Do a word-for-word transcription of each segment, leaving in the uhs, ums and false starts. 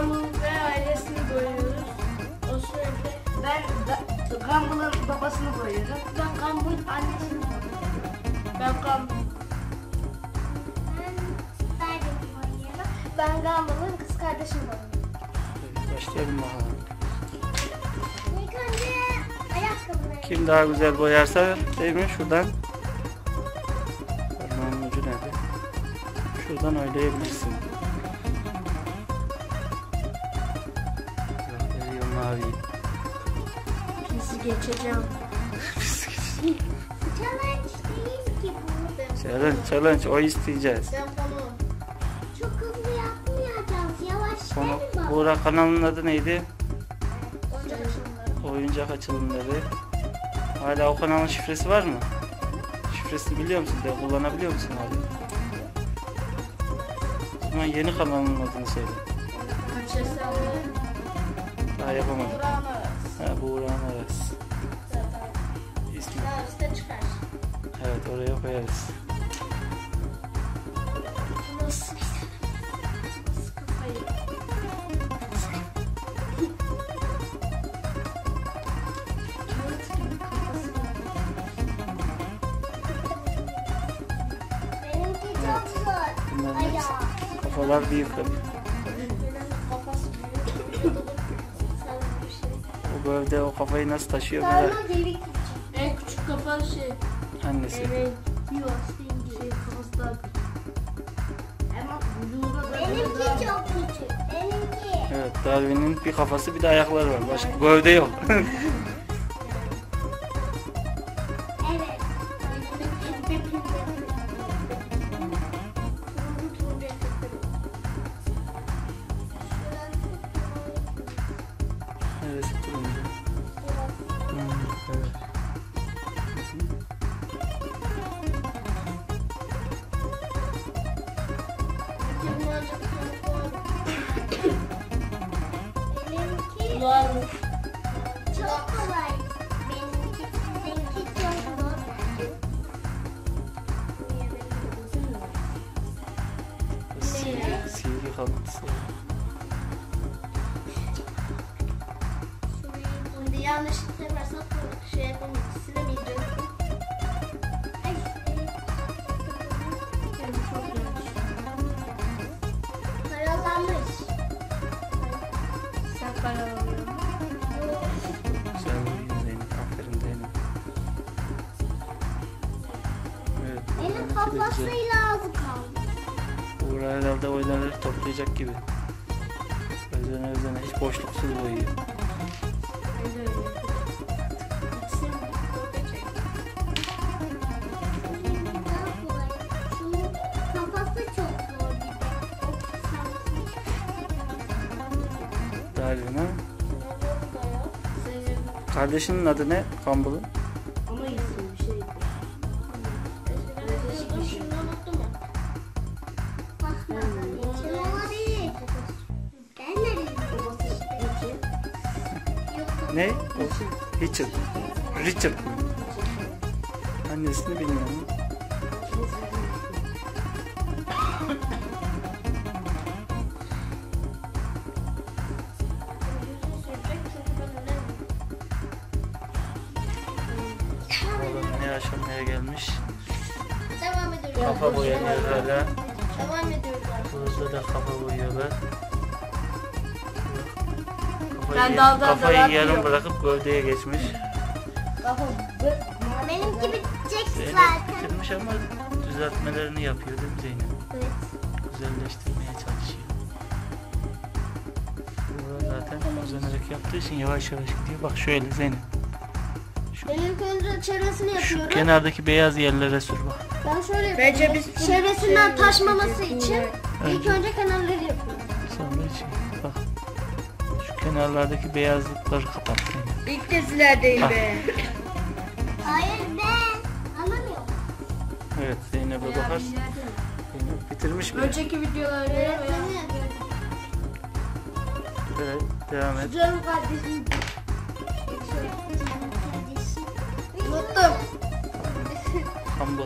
Gumball ve ailesini boyuyoruz. O sürekli. Ben Gumball'ın babasını boyuyorum. Ben Gumball'ın annesini boyuyorum. Ben Gumball. Ben Gumball'ın kız kardeşini boyuyorum. Evet, başlayalım bakalım. İlk önce ayakkabıları. Kim daha güzel boyarsa değil mi? Şuradan. Parmağın ucu nerede? Şuradan oynayabilirsin. Veriyor mavi. Pisi geçeceğim. Challenge değil ki bu. Challenge, challenge. O isteyeceğiz. Ben bunu. Çok hızlı yapmayacağız. Yavaş Onu, gelin bak. Buğra kanalının adı neydi? Oyuncak açılımları. Oyuncak açılımları. Hala o kanalın şifresi var mı? Şifresini biliyor musun? De kullanabiliyor musun hala? O zaman yeni kanalın adını söyle. Kaç hesabı? Daha yapamadım. Burak'ın arası. Ha, Buğra'nın arası. Zaten. İsmi. Daha üstte çıkar. Evet, oraya koyarız. Nasıl? Nasıl kafayı? Kağıt gibi kafası var. Benimki çok zor. Bunların Ayağı. hepsi. Kafalar büyük tabii. Benim kafası büyük. Sen bir şey. O gövde o kafayı nasıl taşıyor merak. Sarma delik. En küçük kafalı şey. Annesi. Evet. Yok, şey kafası daha büyük. Ama vücuda da Benimki çok küçük. Benimki. Evet, Darwin'in bir kafası bir de ayakları var. Başka gövde yok. Evet. Neresi turuncu? Hmm, evet. Benimki Var. çok kolay. Benimki, benimki çok zor. Silgi, silgi kalıntısı. Şimdi yanlışlıkla yaparsak şey yapamayız. Silemeyeceğiz. Ay, Benim çok yanlış. paralanmış. Sen karar alıyorsun. Güzel vuruyor Zeynep. Aferin Zeynep. Evet. Benim Buğra'nınki de kafasıyla güzel. ağzı kaldı. Buğra herhalde oyları toplayacak gibi. Özene özene hiç boşluksuz boyuyor. Öyle öyle. İkisini orada çek. Benim daha kolay. Şunun kafası çok zor bir de. Darwin ha? Burada ya. Senin Kardeşinin adı ne? Gumball'ın. Ama isim bir şeydi. eskiden biliyordum, şimdi unuttum ya. Bakmadan geçin ama değil. Ben nereye gidiyorum? Yok. Ne? O, Richard. Richard. Annesini bilmiyorum. Yüzünü sürecek çünkü ben önemli. Oğlum ne aşamaya gelmiş. Devam ediyoruz. Kafa boyanıyor hala. Devam ediyoruz arkadaşlar. Burada da kafa boyuyorlar. Ben Kafayı, daldan kafayı dala yarım atlıyorum. bırakıp gövdeye geçmiş. Kafa Benimki bitecek Zeynep zaten. bitirmiş ama düzeltmelerini yapıyor değil mi Zeynep? Evet. Güzelleştirmeye çalışıyor. Burada zaten uzayarak yaptığı için yavaş yavaş gidiyor. Bak şöyle Zeynep. Ben ilk önce çevresini Şu yapıyorum. kenardaki beyaz yerlere sür bak. Ben şöyle yapıyorum. Bence biz Çevresinden taşmaması için ilk Önce. önce kenarları yapıyorum. Sonra şey bak. Şu kenarlardaki beyazlıkları kapat Zeynep. ilk gezilerdeyim Ah. be. Hayır ben anlamıyorum. Evet Zeynep'e bakarsın. Zeynep bitirmiş mi? Önceki videolarda Evet, yapıyorum. ben yapıyorum. Evet devam et. Canım kardeşim. Kardeşim. Unuttum. Humble.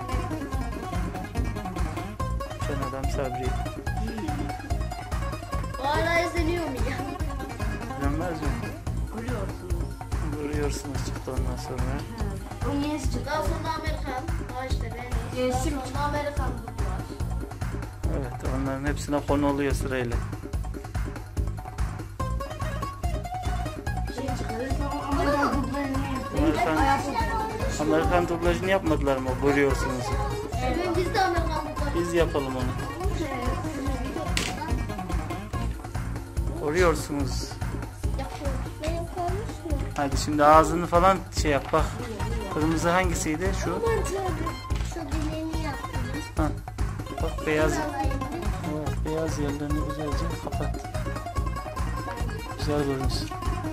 Sen adam Sabri. Hala izleniyor mu ya? Bilinmez mi? Görüyorsunuz. Görüyorsunuz çıktı ondan sonra. O niye çıktı? Daha sonra Amerikan. Daha işte ben. Yeşil. Daha sonra Amerikan var. Evet, onların hepsine konu oluyor sırayla. Bir şey çıkarırsa ama ben dublajını yapayım. Amerikan, Amerikan dublajını yapmadılar mı? Görüyorsunuz. Evet. Biz de Amerikan var. Biz yapalım onu. Görüyorsunuz. Benim konuşmuyor. Hadi şimdi ağzını falan şey yap bak. Kırmızı hangisiydi? Şu. Şu dileğini yaptım. Ha. Bak beyaz. Alayım. Evet, beyaz yerlerini güzelce kapat. Güzel görünsün.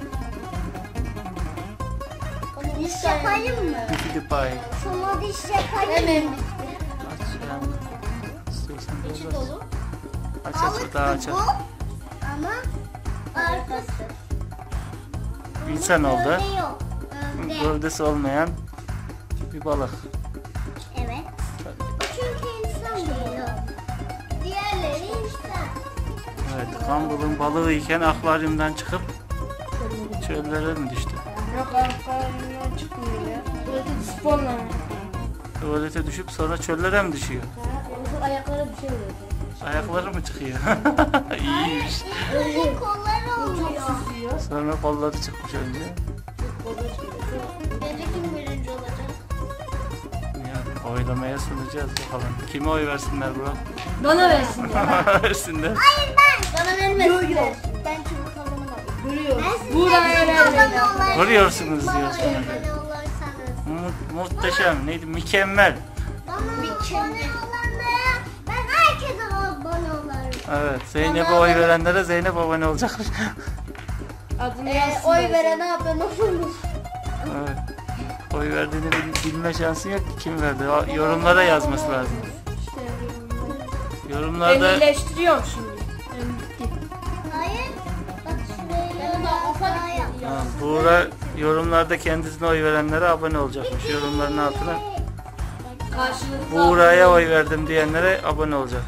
Diş yapayım mı? Bifidi pay. Şuna diş yapayım mı? Aç yani. İstiyorsan İçi biraz aç. dolu. Aç aç daha aç. Bu ama arkası. İnsan oldu. Gövde yok. Gövde. Gövdesi olmayan bir balık. Evet. O çünkü insan değil o. Diğerleri insan. Evet, kambulun balığı iken akvaryumdan çıkıp çöllere mi düştü? Yok arkadan çıkmıyor ya. Böyle sporla. Tuvalete düşüp sonra çöllere mi düşüyor? Yoksa ayaklara bir şey oluyor. Ayakları mı çıkıyor? İyiymiş. Öyle kollar oluyor. Susuyor. Sonra kolları çıkmış önce. Bence kim birinci olacak? Yani oylamaya sunacağız bakalım. Kime oy versinler Burak? Bana versin ya. Versinler. Hayır ben. Bana vermesin. Yok, yok. Ben çünkü kazanamadım. Görüyoruz. Ben Buraya sizin öğrendim. abone olayım. Görüyorsunuz Bana diyorsun. abone olursanız. Mu- muhteşem. Neydi? Mükemmel. Bana abone olanlara ben herkese abone olurum. Evet. Zeynep'e oy verenlere Zeynep abone olacakmış. Adını Ee, yazsın. oy verene abone oluruz. Evet. Oy verdiğini bil- bilme şansın yok ki. Kim verdi? O- Yorumlara yazması lazım. İşte Yorumlarda ben iyileştiriyorum şimdi. Ben bitti. Hayır. Bak şuraya yap. Ha, Buğra yorumlarda kendisine oy verenlere abone olacakmış. Yorumların altına Karşılıklı. Buğra'ya oy verdim diyenlere abone olacak.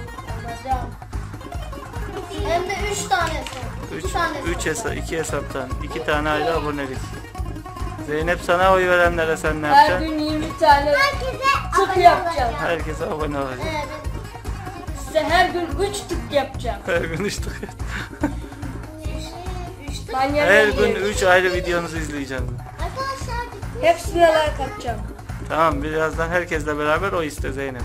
Hem de üç tane. Üç, İki tane. üç hesa iki hesaptan iki tane ayrı abonelik. Zeynep sana oy verenlere sen ne Her yapacaksın? gün yirmi tane Herkese tık abone yapacağım. olacağım. Herkese abone olacak. Evet. Size her gün üç tık yapacağım. Her gün üç tık. Üç tık. Ben Her yemeği gün yiyeceğim. üç ayrı videonuzu izleyeceğim. Arkadaşlar Hepsine like atacağım. Tamam, birazdan herkesle beraber o iste Zeynep.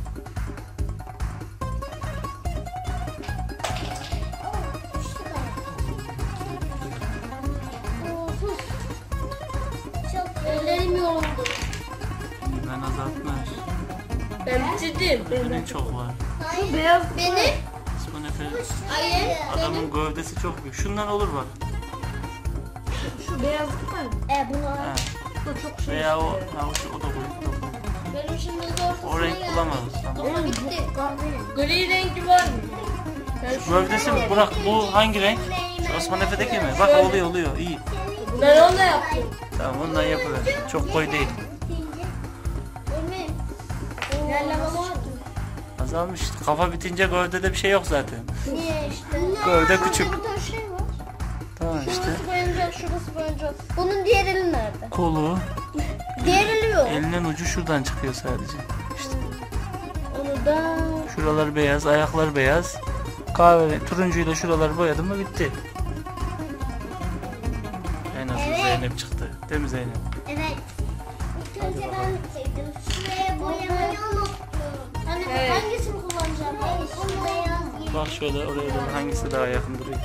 çok ellerim yoruldu. Ben azaltmış. Ben bitirdim. Benim çok var. Hayır. Beyaz Benim. İsmail Efe, Hayır. adamın gövdesi çok büyük. Şundan olur bak. şu beyazlık var mı? E bunu. Ha. Bu da çok şey. Veya o, işte. ha, o, şu- o da koy. o da koy. Benim şimdi zor. O renk bulamazız. Tamam. Ama bitti. Gri rengi var mı? Ben, şu- Gövdesi mi? Burak bu hangi renk? Şu Osman Efe'deki mi? Bak oluyor oluyor. İyi. ben onunla yaptım. Tamam, ondan yapıver. Çok koyu değil. Emin. Yerlemem var. Azalmış. Kafa bitince gövdede bir şey yok zaten. Niye işte? Gövde küçük. Burada şey var. Tamam işte. Şurası boyanacak, şurası boyanacak. Bunun diğer eli nerede? Kolu. Diğer eli yok. Elinin ucu şuradan çıkıyor sadece. İşte. Onu da... Şuralar beyaz, ayaklar beyaz. Kahve, turuncuyla şuraları boyadım mı bitti. En azından Evet. Zeynep çıktı. Değil mi Zeynep? Evet. İlk önce ben sevdim. Şuraya boyamayı unuttum. Hani Evet. hangisini kullanacağım? Hayır, bunu beyaz. Bak şöyle oraya doğru hangisi daha yakın duruyor.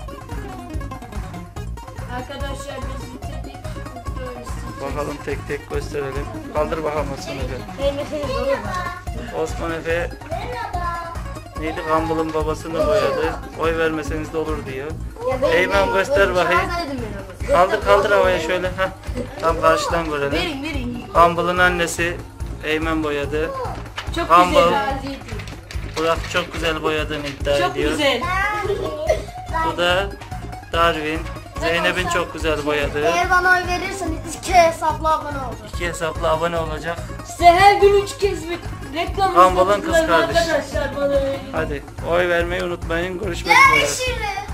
Arkadaşlar biz bitirdik. Mutlu olun. Bakalım tek tek gösterelim. Kaldır bakalım Osman Efe. Beğenmeseniz olur mu? Osman Efe Merhaba. neydi? Kambul'un babasını boyadı. Oy vermeseniz de olur diyor. Eymen göster bakayım. Dedim ben onu. Kaldır kaldır havaya şöyle. Heh. Tam karşıdan görelim. Verin verin. Kambul'un annesi Eymen boyadı. Çok Kambul. güzel. Burak çok güzel boyadığını iddia Çok ediyor. güzel. Bu da Darwin. Zeynep'in çok güzel boyadığı. Eğer bana oy verirseniz iki hesapla abone olacağım. İki hesapla abone olacak. Size her gün üç kez Reklam Kambal'ın kız izletiyorum kardeşi. arkadaşlar bana verin. Hadi oy vermeyi unutmayın. Görüşmek üzere. Görüşürüz.